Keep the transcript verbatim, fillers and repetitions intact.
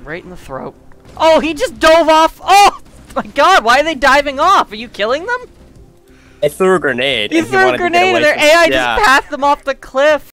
Right in the throat. Oh, he just dove off. Oh my god, why are they diving off? Are you killing them? I threw a grenade. You and threw he a wanted to get grenade away and their from- A I yeah. just passed them off the cliff.